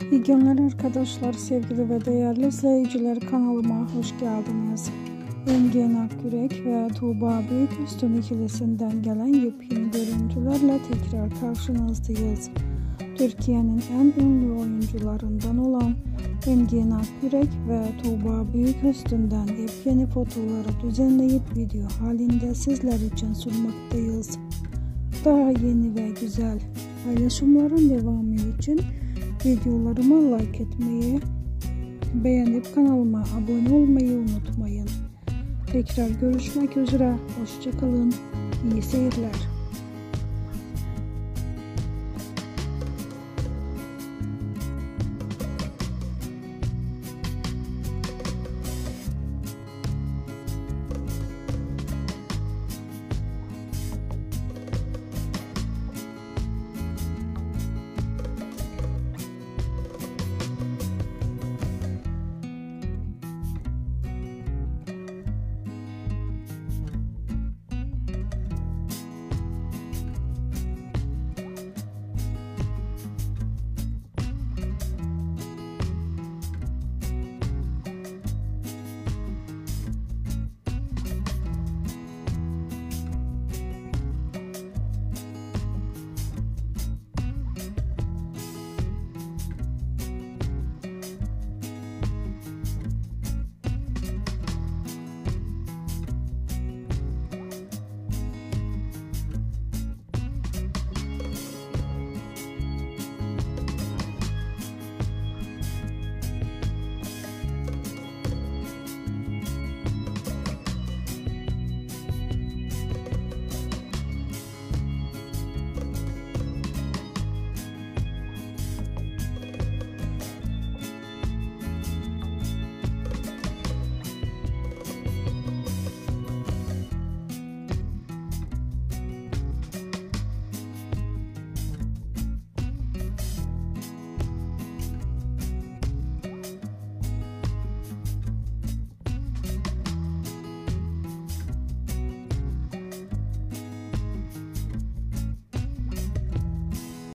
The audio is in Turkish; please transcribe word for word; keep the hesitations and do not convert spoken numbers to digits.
İyi günler arkadaşlar, sevgili ve değerli izleyiciler, kanalıma hoş geldiniz. Engin Akyürek ve Tuğba Büyüküstün ikilisinden gelen yepyeni görüntülerle tekrar karşınızdayız. Türkiye'nin en ünlü oyuncularından olan Engin Akyürek ve Tuğba Büyüküstün'den yepyeni fotoğrafları düzenleyip video halinde sizler için sunmaktayız. Daha yeni ve güzel paylaşımların devamı için videolarıma like etmeyi, beğenip kanalıma abone olmayı unutmayın. Tekrar görüşmek üzere, hoşça kalın, iyi seyirler.